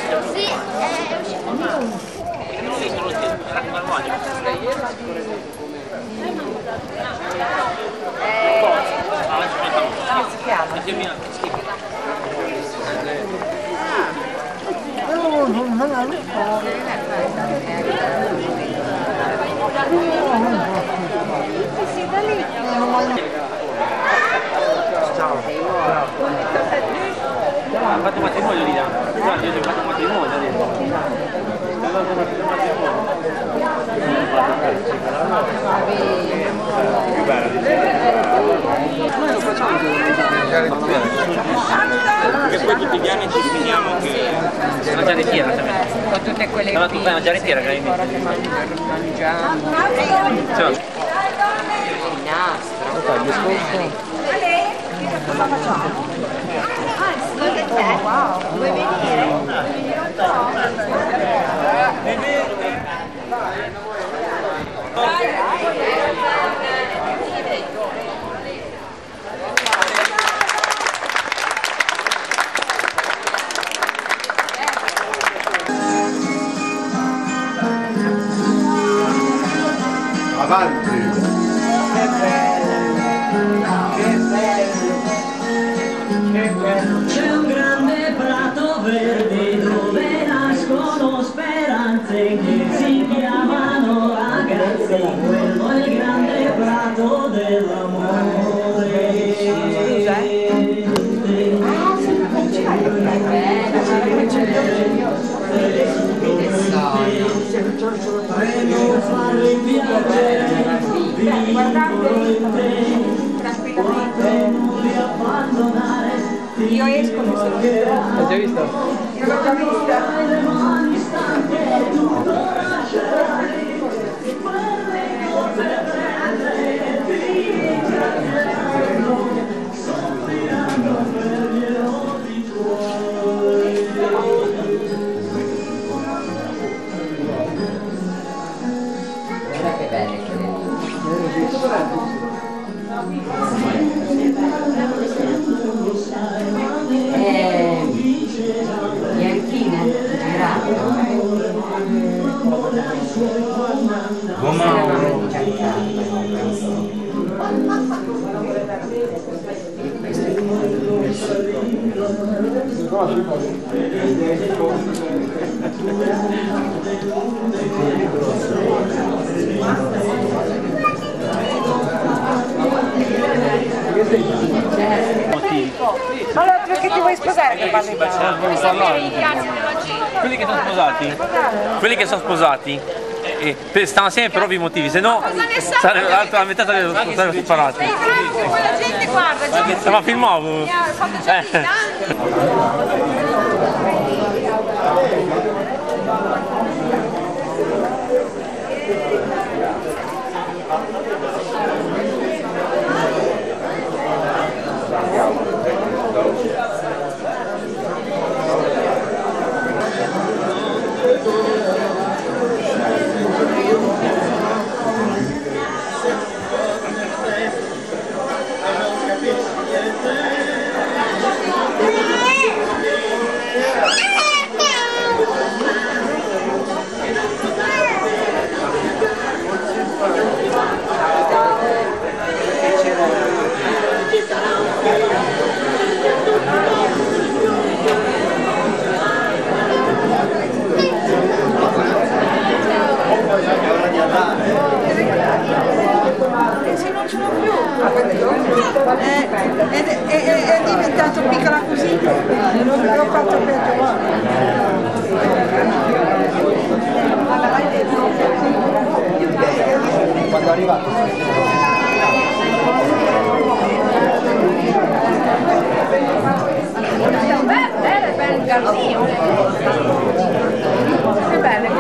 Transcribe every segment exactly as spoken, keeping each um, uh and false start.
Sì, è uscito male. Ha fatto matrimonio lì, guarda, io ho fatto matrimonio adesso. Ha fatto matrimonio. Noi lo facciamo perché poi tutti gli anni ci finiamo che è una giarrettiera con tutte quelle no, tu fai una giarrettiera che mangiamo cosa facciamo? Ah, wow, vuoi venire? Avanti! Che bello! Che bello! C'è un grande prato verde dove nascono speranze che si chiamano ragazzi, quello è il grande prato dell'amore. Prego farvi piacere, vincolo in te, quando non vi abbandonare. Io esco, mi sono vista. L'hai già visto? Io l'ho già vista. Le mani stanche tutto lascerai, quelle cose belle vinceranno, soffriranno per gli errori tuoi. Guarda che belle che eh, bianchina, girato. Allora perché ti vuoi sposare che parli Quelli che sono sposati, quelli che sono sposati eh, eh, stanno assieme per ovvi motivi, se no l'altra metà sarebbero separati. La gente guarda, Ma filmavo. Eh. se non ce l'ho più è, è, è, è diventato piccola così, non l'ho fatto per quando è arrivato bello, bello, bello il giardino, che bello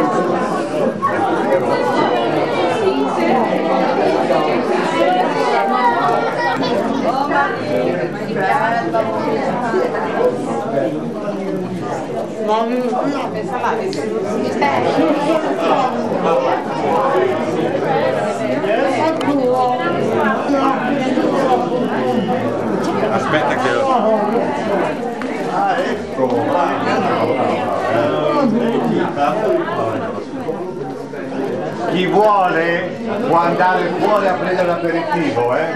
aspetta che lo ah ecco vuole può andare fuori a prendere l'aperitivo, eh?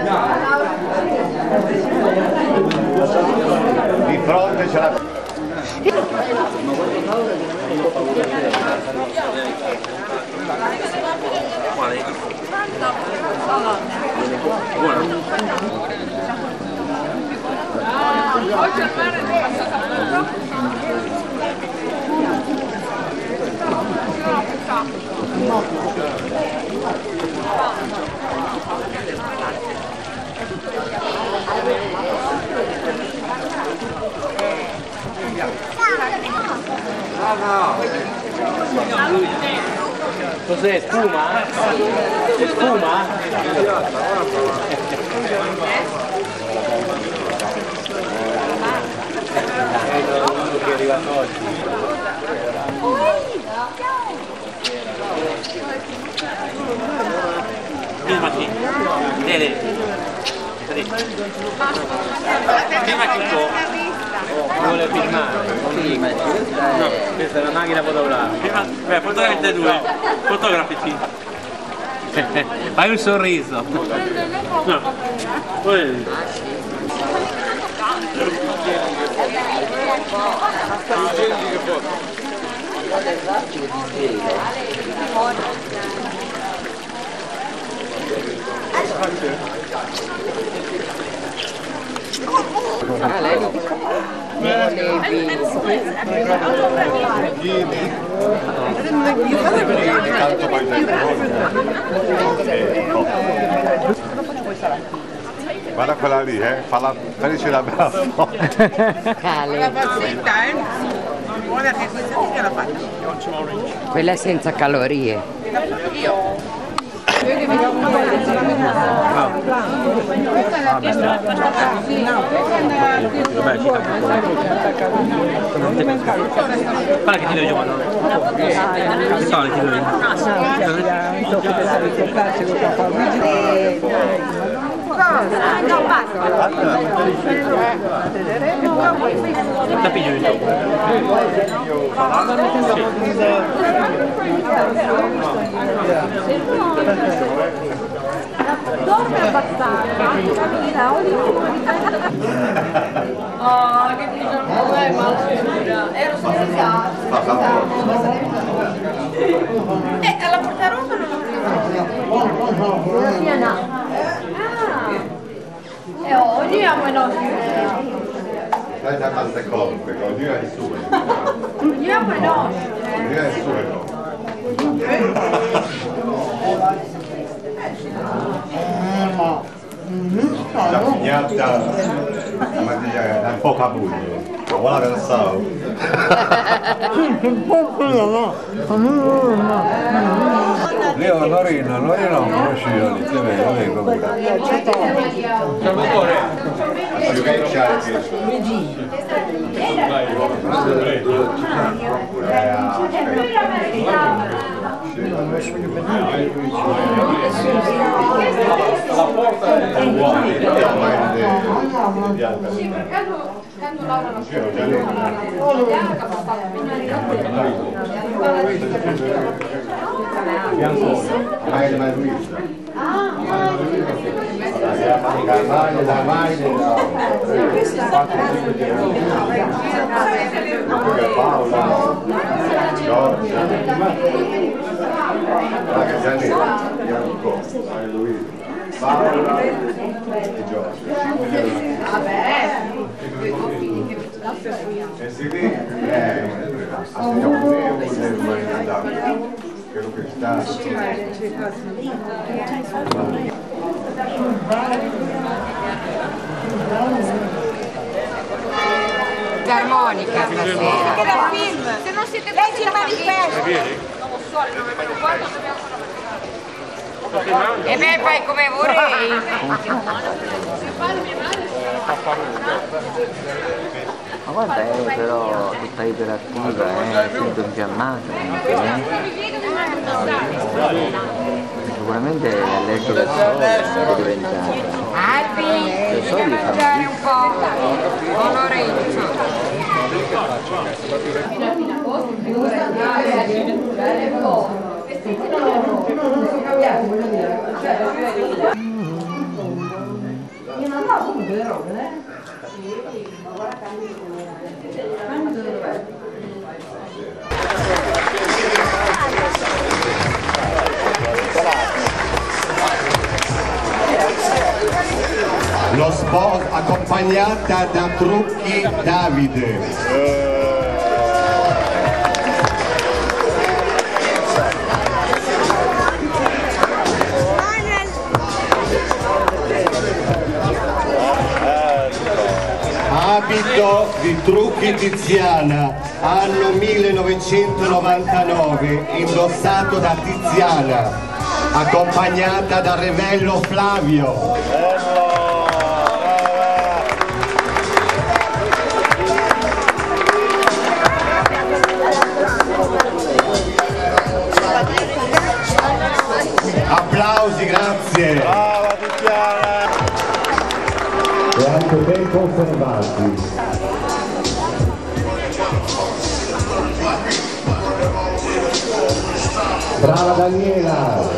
Di fronte c'è la... Cos'è? Spuma? C'è spuma? Che è arrivato oggi. Filmati. Dele. Filmati un po'. Vuole filmare. No, questa è una macchina fotografica. Beh, fotografate due. Fotografici. Fai un sorriso. No. Poi. Ah, lei non Guarda quella lì, eh, fa la felice la bella foto. Cale. Buona che questa mica la faccio. Quella è senza calorie. Io. Vabbè, ci guarda che ti devo giocare. Che sale ti devo No, basta. Da piglio di dopo. Dorme abbastanza, cammina, oh, che bisogno, è malsicura. Ero stressata. Eh, alla portaroba non l'ho presa. No. E oggi abbiamo i nostri. Dai da queste cose, perché oggi è il suo. Oggi abbiamo i nostri. Oggi è il suo. La pignata, la mattina è un po' capugno, ma guarda che so. Leo, Norina, Norina non conosci io, lì, te vedo, vengo pure. Si vecchia che La porta è uguale. Sì, perché quando Laura non si Paola, Giorgia, Bianco, Luisa, Paola e Giorgia. E si vede, aspettiamo quello che sta. Armonica stasera. Era film, se non siete dei il manifesto. Non lo so, il nove ventiquattro dobbiamo fare. E beh, fai come vorrei. Ma guarda, è però tutta iperattiva, è sempre infiammata, sicuramente è allergica al sole, è diventata. Albi, devi mangiare un po'. Con Lorenzo. Fino a posto, ragazzi, voglio dire, cioè, io non ho comunque le robe, eh? Lo sport accompagnata da Trucchi Davide. Abito di Trucchi Tiziana, anno millenovecentonovantanove, indossato da Tiziana, accompagnata da Revello Flavio. Applausi, grazie. Brava Tiziana! E anche ben conservati. Brava Daniela!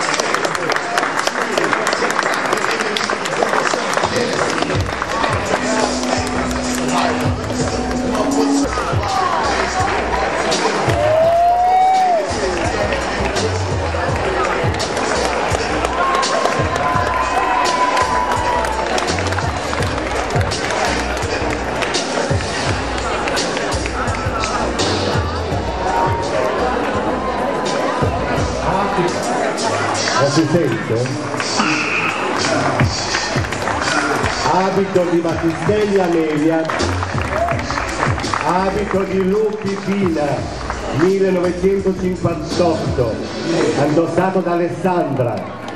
Si sente? Abito di Battistelli Amelia, abito di Lupi Pina, millenovecentocinquantotto, indossato da Alessandra.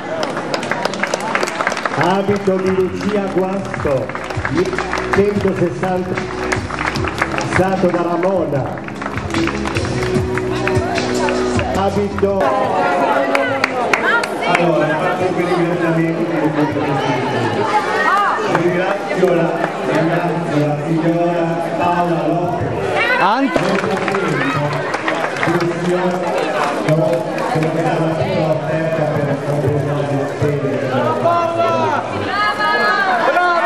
Abito di Lucia Guasto, millecentosessanta, indossato da Ramona. Abito... Allora, faccio quei ringraziamenti che ringrazio la, ringrazio la signora Paola Lopez. Anche? Quello che dà la piccola offerta per il completo di spese. Brava! Brava!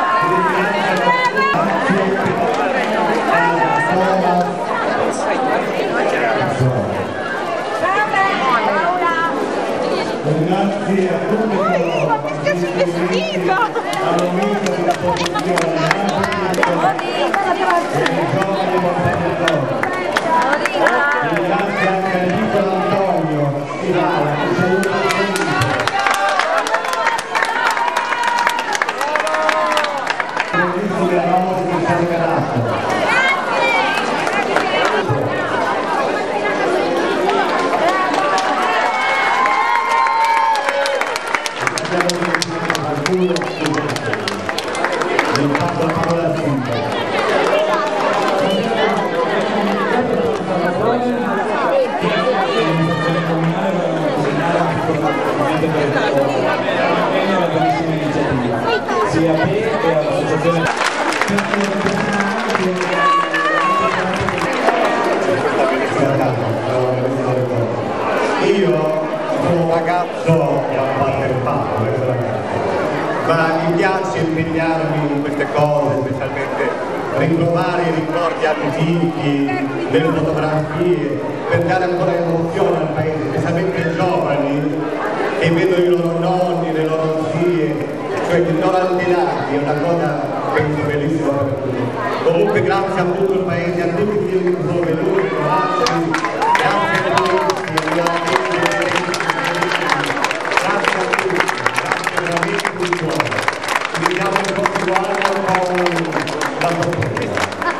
Grazie a tutti coloro che sono venuti al momento della posizione e ai giovani modernatori. Grazie anche al piccolo Antonio Stivale che ci aiuta sempre. Bellissime rose che ci ha regalato. Sia a te che all'associazione. Io sono un ragazzo che ha fatto il fatto, ma mi piace impegnarmi in queste cose, specialmente ritrovare i ricordi antichi, delle fotografie, per dare ancora emozione al paese, specialmente ai giovani che vedono i loro nonni, le loro zie, cioè i loro antenati, è una cosa penso bellissima per tutti. Comunque grazie a tutto il paese, a tutti quelli che sono venuti, grazie, grazie a tutti, grazie a tutti, grazie veramente di cuore. Ci vediamo il prossimo anno con la sorpresa.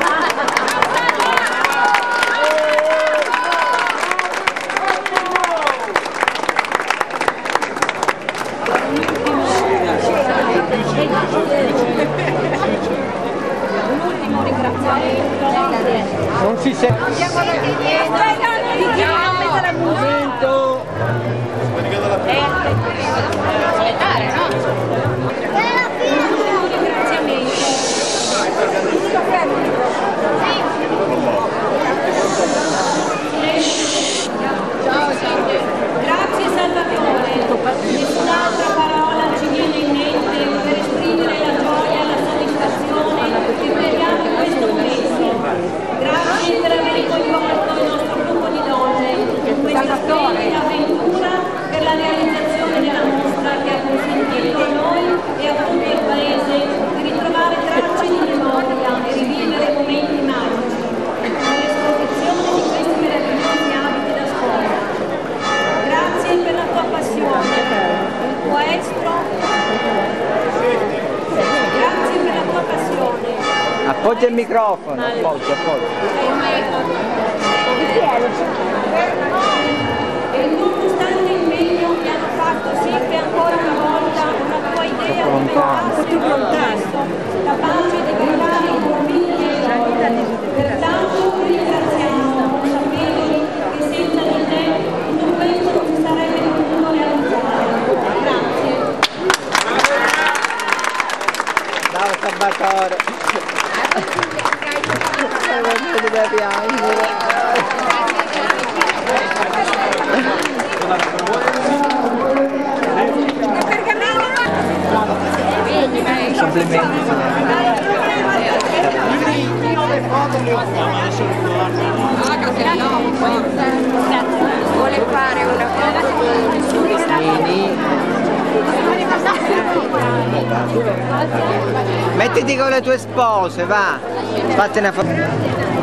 Non si sente. Andiamo alla chiesa. Andiamo a mettere al momento. Aspettare, no? Ciao, grazie Salvatore. appoggia il microfono, appoggia, appoggia. E nonostante l'impegno che hanno fatto sì che ancora una volta una tua idea diventasse un contesto capace di creare i convinti e pertanto ti ringraziamo sapendo che senza di te tutto questo non sarebbe potuto realizzare. Grazie. Ciao Salvatore. Sei venuto da piangere. Vuole fare una cosa Mettiti con le tue spose, va. Fatti una foto.